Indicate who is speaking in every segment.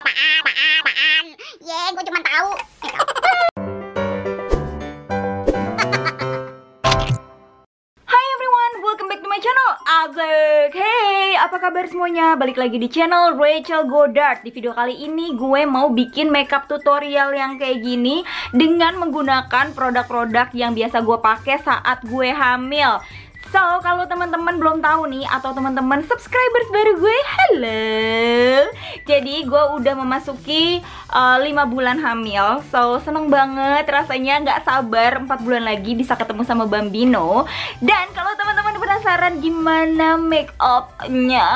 Speaker 1: Gue cuma tahu.
Speaker 2: Hi everyone, welcome back to my channel. Azek. Hey, apa kabar semuanya? Balik lagi di channel Rachel Goddard. Di video kali ini gue mau bikin makeup tutorial yang kayak gini dengan menggunakan produk-produk yang biasa gue pakai saat gue hamil. So, kalau teman-teman belum tahu nih, atau teman-teman subscribers baru gue, halo. Jadi, gue udah memasuki 5 bulan hamil. So, seneng banget rasanya, nggak sabar 4 bulan lagi bisa ketemu sama Bambino. Dan kalau teman-teman penasaran gimana make up-nya,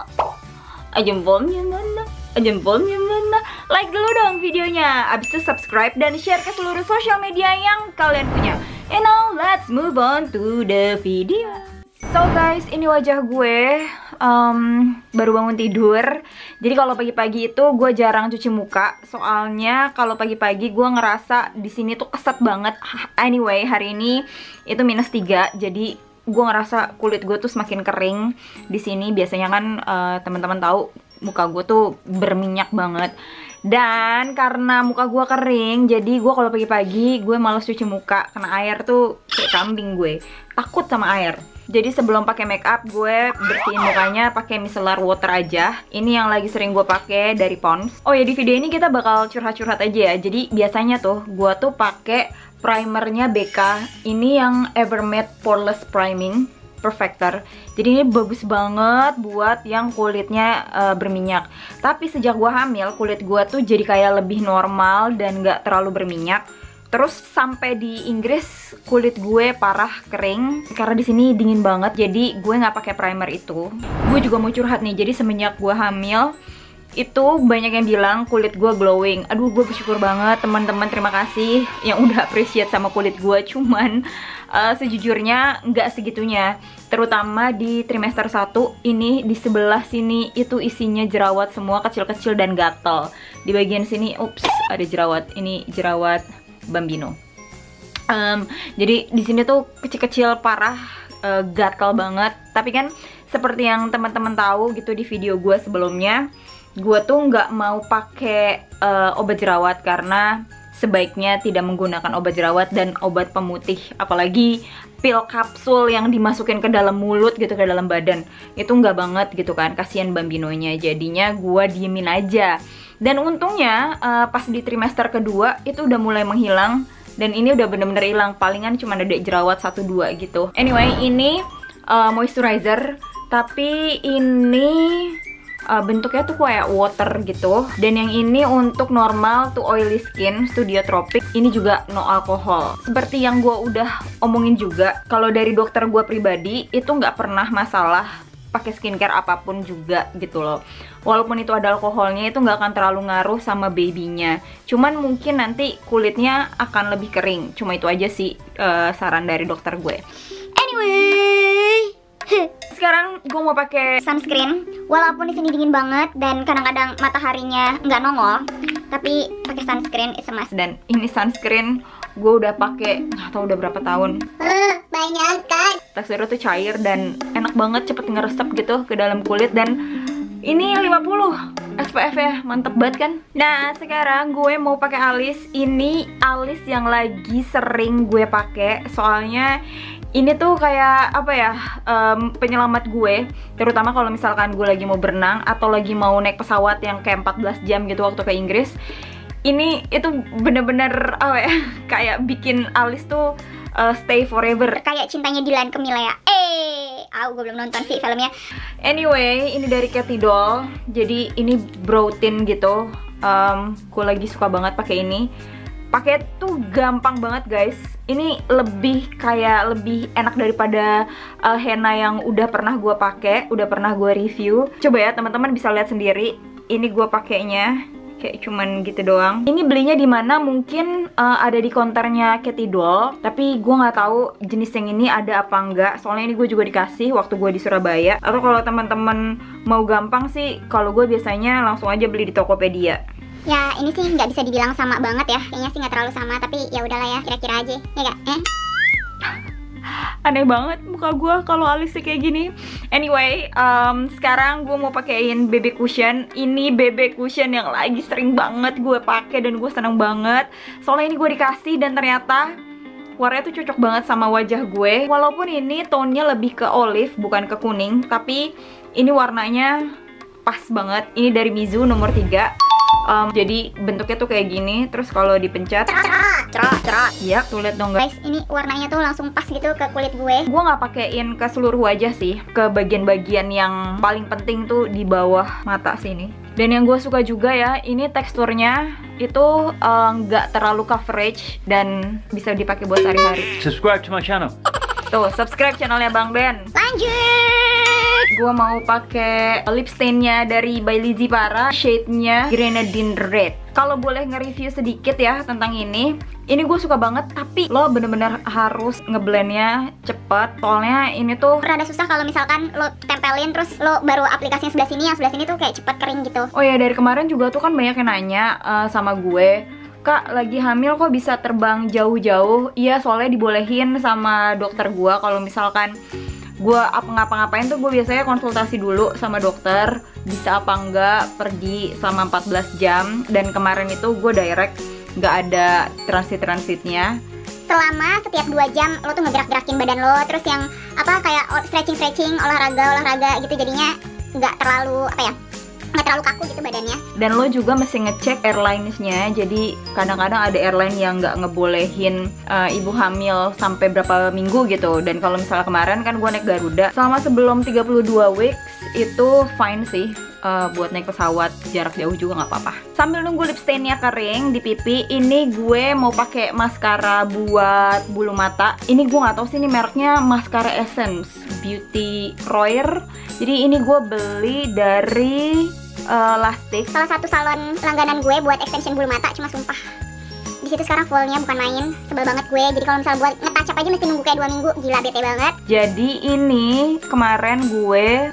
Speaker 2: jempolnya mana? Jempolnya mana? Like dulu dong videonya. Abis itu subscribe dan share ke seluruh sosial media yang kalian punya. And now let's move on to the video. So guys, ini wajah gue baru bangun tidur. Jadi kalau pagi-pagi itu gue jarang cuci muka. Soalnya kalau pagi-pagi gue ngerasa di sini tuh keset banget. Anyway, hari ini itu -3. Jadi gue ngerasa kulit gue tuh semakin kering. Di sini biasanya kan teman-teman tahu muka gue tuh berminyak banget. Dan karena muka gue kering, jadi gue kalau pagi-pagi gue males cuci muka. Kena air tuh kayak kambing gue, takut sama air. Jadi sebelum pakai make up, gue bersihin mukanya pakai micellar water aja. Ini yang lagi sering gue pakai dari Pond's. Oh ya, di video ini kita bakal curhat-curhat aja ya. Jadi biasanya tuh gue tuh pakai primernya BK. Ini yang Evermatte Poreless Priming Perfector. Jadi ini bagus banget buat yang kulitnya berminyak. Tapi sejak gua hamil, kulit gua tuh jadi kayak lebih normal dan gak terlalu berminyak. Terus sampai di Inggris kulit gue parah kering karena di sini dingin banget. Jadi gue nggak pakai primer itu. Gue juga mau curhat nih. Jadi semenjak gua hamil itu banyak yang bilang kulit gue glowing. Aduh, gue bersyukur banget teman-teman, terima kasih yang udah appreciate sama kulit gue. Cuman sejujurnya nggak segitunya. Terutama di trimester 1 ini di sebelah sini itu isinya jerawat semua, kecil-kecil dan gatal. Di bagian sini, ups, ada jerawat. Ini jerawat Bambino. Jadi di sini tuh kecil-kecil parah, gatal banget. Tapi kan seperti yang teman-teman tahu gitu di video gue sebelumnya, gue tuh nggak mau pakai obat jerawat karena sebaiknya tidak menggunakan obat jerawat dan obat pemutih, apalagi pil kapsul yang dimasukin ke dalam mulut gitu, ke dalam badan. Itu nggak banget gitu kan, kasihan Bambinonya. Jadinya gue diemin aja. Dan untungnya pas di trimester kedua itu udah mulai menghilang. Dan ini udah bener-bener hilang, palingan cuma ada jerawat 1-2 gitu. Anyway, ini moisturizer, tapi ini bentuknya tuh kayak water gitu. Dan yang ini untuk normal to oily skin, Studio Tropic. Ini juga no alkohol. Seperti yang gue udah omongin juga, kalau dari dokter gue pribadi itu nggak pernah masalah pakai skincare apapun juga gitu loh. Walaupun itu ada alkoholnya, itu nggak akan terlalu ngaruh sama babynya. Cuman mungkin nanti kulitnya akan lebih kering. Cuma itu aja sih saran dari dokter gue.
Speaker 1: Anyway,
Speaker 2: sekarang gue mau pakai
Speaker 1: sunscreen. Walaupun di sini dingin banget dan kadang-kadang mataharinya nggak nongol, tapi pakai sunscreen is a must.
Speaker 2: Dan ini sunscreen gue udah pakai nggak tahu udah berapa tahun.
Speaker 1: Banyak kan?
Speaker 2: Teksturnya tuh cair dan enak banget, cepet ngeresep gitu ke dalam kulit. Dan ini 50 SPF ya, mantep banget kan. Nah sekarang gue mau pakai alis. Ini alis yang lagi sering gue pakai, soalnya ini tuh kayak apa ya, penyelamat gue. Terutama kalau misalkan gue lagi mau berenang atau lagi mau naik pesawat yang kayak 14 jam gitu waktu ke Inggris. Ini itu bener-bener apa ya, kayak bikin alis tuh stay forever.
Speaker 1: Kayak cintanya Dilan ke Mila ya. Gue belum nonton sih filmnya.
Speaker 2: Anyway, ini dari Katy Doll. Jadi ini brow tint gitu. Gue lagi suka banget pakai ini. Pakai tuh gampang banget guys. Ini lebih enak daripada henna yang udah pernah gue pakai, udah pernah gue review. Coba ya teman-teman bisa lihat sendiri. Ini gue pakainya kayak cuman gitu doang. Ini belinya di mana? Mungkin ada di konternya Katy Doll, tapi gue nggak tahu jenis yang ini ada apa enggak. Soalnya ini gue juga dikasih waktu gue di Surabaya. Atau kalau teman-teman mau gampang sih, kalau gue biasanya langsung aja beli di Tokopedia.
Speaker 1: Ya ini sih nggak bisa dibilang sama banget ya. Kayaknya sih nggak terlalu sama, tapi ya udahlah ya, kira-kira aja. Ya nggak?
Speaker 2: Aneh banget muka gue kalau alisnya kayak gini. Anyway, sekarang gue mau pakein BB cushion. Ini BB cushion yang lagi sering banget gue pakai dan gue seneng banget. Soalnya ini gue dikasih dan ternyata warnanya tuh cocok banget sama wajah gue. Walaupun ini tone-nya lebih ke olive bukan ke kuning, tapi ini warnanya pas banget. Ini dari Mizu nomor 3. Jadi bentuknya tuh kayak gini. Terus kalau dipencet cerah. Ya, tuh lihat dong guys.
Speaker 1: Ini warnanya tuh langsung pas gitu ke kulit gue.
Speaker 2: Gue nggak pakein ke seluruh wajah sih, ke bagian-bagian yang paling penting tuh di bawah mata sini. Dan yang gue suka juga ya, ini teksturnya itu nggak terlalu coverage dan bisa dipakai buat sehari-hari.
Speaker 3: Subscribe to my channel.
Speaker 2: Tuh, subscribe channelnya Bang Ben.
Speaker 1: Lanjut.
Speaker 2: Gue mau pakai lip stain-nya dari by Lizzy Para, shade-nya Grenadine Red. Kalau boleh nge-review sedikit ya tentang ini gue suka banget, tapi lo bener-bener harus ngeblendnya cepet. Soalnya ini tuh
Speaker 1: Rada susah kalau misalkan lo tempelin terus lo baru aplikasinya sebelah sini, yang sebelah sini tuh kayak cepet kering gitu.
Speaker 2: Oh ya, dari kemarin juga tuh kan banyak yang nanya sama gue, Kak, lagi hamil kok bisa terbang jauh-jauh? Iya, soalnya dibolehin sama dokter gue. Kalau misalkan gue ngapa-ngapain tuh gue biasanya konsultasi dulu sama dokter, bisa apa enggak pergi selama 14 jam. Dan kemarin itu gue direct, nggak ada transit-transitnya.
Speaker 1: Selama setiap 2 jam lo tuh ngegerak-gerakin badan lo, terus yang apa kayak stretching, olahraga gitu, jadinya nggak terlalu kaku gitu badannya.
Speaker 2: Dan lo juga mesti ngecek airlines-nya. Jadi kadang-kadang ada airline yang nggak ngebolehin ibu hamil sampai berapa minggu gitu. Dan kalau misalnya kemarin kan gue naik Garuda, selama sebelum 32 weeks itu fine sih. Buat naik pesawat jarak jauh juga nggak apa-apa. Sambil nunggu lip stain-nya kering di pipi, ini gue mau pakai maskara buat bulu mata. Ini gue nggak tahu sih ini mereknya Mascara Essence Beauty Royer. Jadi ini gue beli dari Lastik,
Speaker 1: salah satu salon langganan gue buat extension bulu mata. Cuma sumpah di situ sekarang fullnya bukan main, sebel banget gue. Jadi kalau misalnya buat ngetouch up aja mesti nunggu kayak 2 minggu, gila bete banget.
Speaker 2: Jadi ini kemarin gue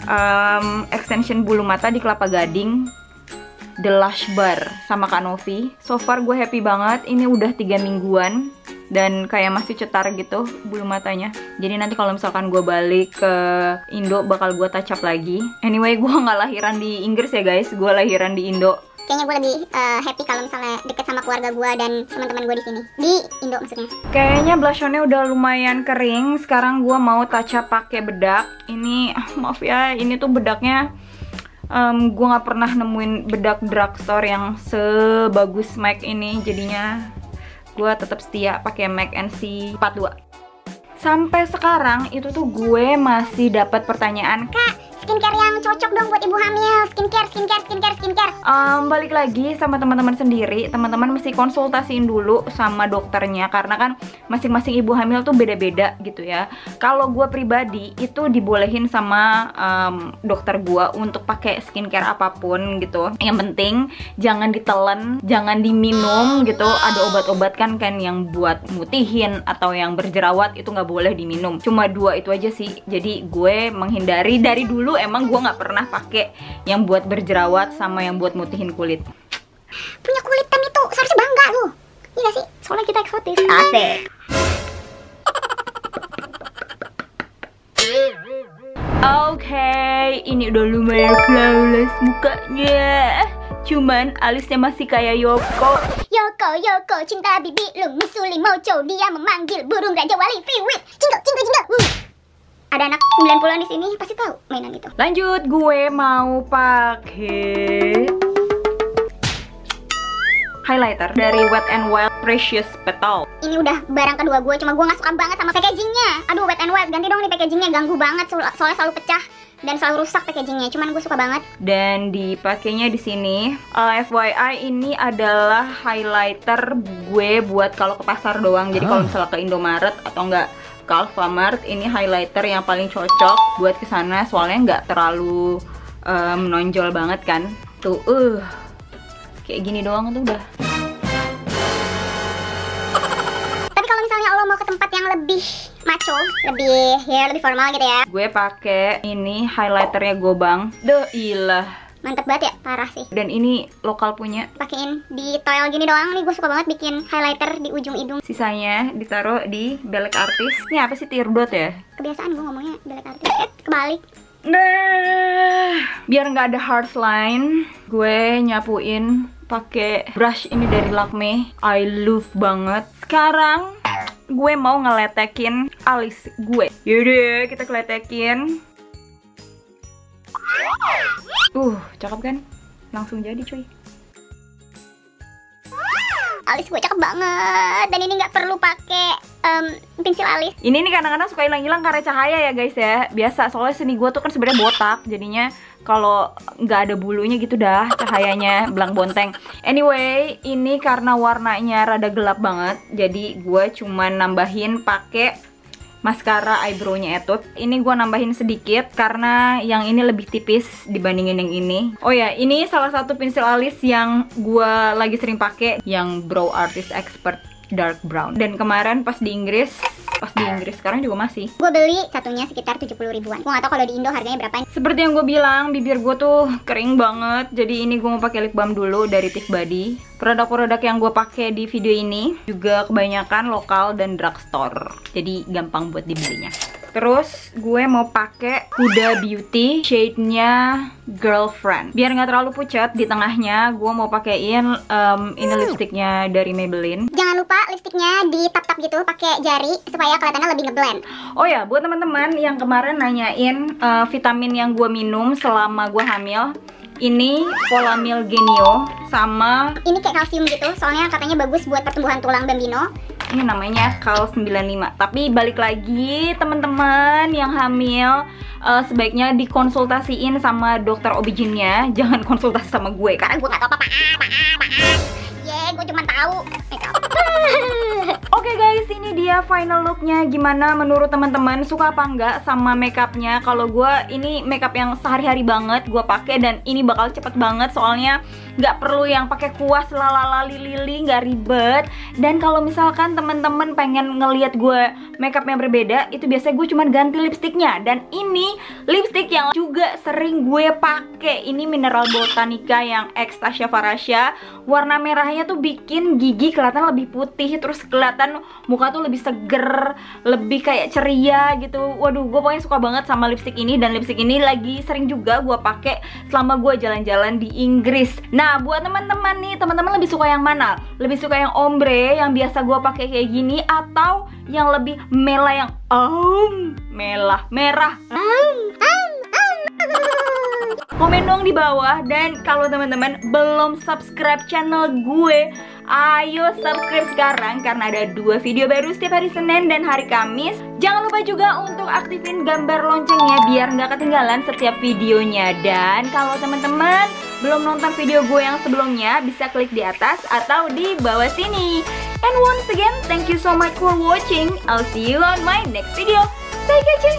Speaker 2: extension bulu mata di Kelapa Gading, The Lush Bar sama Kak Novi. So far gue happy banget. Ini udah 3 mingguan dan kayak masih cetar gitu bulu matanya. Jadi nanti kalau misalkan gue balik ke Indo bakal gue touch up lagi. Anyway, gue nggak lahiran di Inggris ya guys, gue lahiran di Indo.
Speaker 1: Kayaknya gue lebih happy kalau misalnya deket sama keluarga gue dan teman-teman gue di sini, di Indo maksudnya.
Speaker 2: Kayaknya blush on-nya udah lumayan kering. Sekarang gue mau touch up pakai bedak. Ini maaf ya, ini tuh bedaknya gue nggak pernah nemuin bedak drugstore yang sebagus MAC ini. Jadinya gue tetap setia pakai MAC NC 42. Sampai sekarang itu tuh gue masih dapat pertanyaan,
Speaker 1: Kak, skincare yang cocok dong buat ibu hamil. Skincare.
Speaker 2: Balik lagi sama teman-teman sendiri. Teman-teman mesti konsultasiin dulu sama dokternya, karena kan masing-masing ibu hamil tuh beda-beda gitu ya. Kalau gue pribadi itu dibolehin sama dokter gue untuk pakai skincare apapun gitu. Yang penting jangan ditelan, jangan diminum gitu. Ada obat-obat kan yang buat mutihin atau yang berjerawat itu nggak boleh diminum. Cuma 2 itu aja sih. Jadi gue menghindari. Dari dulu emang gue nggak pernah pakai yang buat berjerawat sama yang buat mutihin kulit.
Speaker 1: Punya kulit hitam itu seharusnya bangga lu. Iya sih, soalnya kita eksotis. Asik.
Speaker 2: Oke, ini udah lumayan flawless mukanya. Cuman alisnya masih kayak Yoko.
Speaker 1: Yoko, cinta bibi lu musuli mojo, dia memanggil burung raja wali fiwit. Jingle. Ada anak 90-an di sini pasti tahu mainan itu.
Speaker 2: Lanjut, gue mau pakai highlighter dari Wet n Wild Precious Petal.
Speaker 1: Ini udah barang kedua gue, cuma gue gak suka banget sama packagingnya. Aduh, Wet n Wild, ganti dong nih packagingnya, ganggu banget soalnya selalu pecah dan selalu rusak packagingnya. Cuman gue suka banget.
Speaker 2: Dan dipakainya di sini. FYI, ini adalah highlighter gue buat kalau ke pasar doang. Jadi kalau misalnya ke Indomaret atau enggak ke Alfamart, ini highlighter yang paling cocok buat kesana. Soalnya nggak terlalu menonjol banget kan. Tuh, kayak gini doang tuh udah.
Speaker 1: Tapi kalau misalnya lo mau ke tempat yang lebih macho, lebih formal gitu ya,
Speaker 2: gue pakai ini highlighternya Gobang. Duh, ilah.
Speaker 1: Mantep banget ya, parah sih.
Speaker 2: Dan ini lokal punya.
Speaker 1: Pakein di toel gini doang nih, gue suka banget bikin highlighter di ujung hidung.
Speaker 2: Sisanya ditaruh di belek artis. Ini apa sih, teardrop ya?
Speaker 1: Kebiasaan gue ngomongnya belek artis. Kebalik.
Speaker 2: Nah, biar nggak ada harsh line, gue nyapuin pakai brush ini dari Lakme. I love banget. Sekarang gue mau ngeletekin alis gue. Yaudah, kita keletekin. Cakep kan? Langsung jadi cuy.
Speaker 1: Alis gue cakep banget, dan ini nggak perlu pakai pensil alis.
Speaker 2: Ini nih kadang-kadang suka hilang-hilang karena cahaya ya guys ya. Biasa, soalnya seni gue tuh kan sebenarnya botak, jadinya kalau nggak ada bulunya gitu dah cahayanya belang bonteng. Anyway, ini karena warnanya rada gelap banget, jadi gue cuman nambahin pakai maskara eyebrow-nya Etude. Ini gue nambahin sedikit karena yang ini lebih tipis dibandingin yang ini. Oh ya, ini salah satu pensil alis yang gue lagi sering pakai, yang Brow Artist Expert Dark Brown. Dan kemarin pas di Inggris, sekarang juga masih.
Speaker 1: Gue beli satunya sekitar 70 ribuan. Gue gak tau kalau di Indo harganya berapa.
Speaker 2: Seperti yang gue bilang, bibir gue tuh kering banget. Jadi ini gue mau pakai lip balm dulu dari Tif Body. Produk-produk yang gue pakai di video ini juga kebanyakan lokal dan drugstore. Jadi gampang buat dibelinya. Terus gue mau pakai Huda Beauty shade-nya Girlfriend. Biar nggak terlalu pucat di tengahnya, gue mau pakein ini lipstiknya dari Maybelline.
Speaker 1: Jangan lupa lipstiknya ditap-tap gitu pakai jari supaya kelihatannya lebih ngeblend.
Speaker 2: Oh ya, buat teman-teman yang kemarin nanyain vitamin yang gue minum selama gue hamil, ini Polamil Genio sama
Speaker 1: ini kayak kalsium gitu, soalnya katanya bagus buat pertumbuhan tulang bambino.
Speaker 2: Ini namanya Cal 95. Tapi balik lagi, teman-teman yang hamil sebaiknya dikonsultasiin sama dokter OB/GYN-nya. Jangan konsultasi sama gue karena gue gak tau apa-apa.
Speaker 1: Gue cuma tahu makeup.
Speaker 2: Oke guys, ini dia final looknya. Gimana menurut teman-teman? Suka apa enggak sama makeupnya? Kalau gue ini makeup yang sehari-hari banget gue pakai, dan ini bakal cepet banget soalnya nggak perlu yang pakai kuas lalala lili, nggak ribet. Dan kalau misalkan teman-teman pengen ngelihat gue makeup yang berbeda, itu biasanya gue cuma ganti lipstiknya. Dan ini lipstik yang juga sering gue pakai. Ini Mineral Botanica yang Anastasia Farasha. Warna merahnya tuh bikin gigi kelihatan lebih putih, terus kelihatan muka tuh lebih seger, lebih kayak ceria gitu. Waduh, gue pokoknya suka banget sama lipstik ini. Dan lipstik ini lagi sering juga gue pakai selama gue jalan-jalan di Inggris. Nah, buat teman-teman nih, teman-teman lebih suka yang mana? Lebih suka yang ombre yang biasa gue pakai kayak gini, atau yang lebih merah yang merah? Komen dong di bawah. Dan kalau teman-teman belum subscribe channel gue, ayo subscribe sekarang karena ada 2 video baru setiap hari Senin dan hari Kamis. Jangan lupa juga untuk aktifin gambar loncengnya biar nggak ketinggalan setiap videonya. Dan kalau teman-teman belum nonton video gue yang sebelumnya, bisa klik di atas atau di bawah sini. And once again, thank you so much for watching. I'll see you on my next video. Bye guys.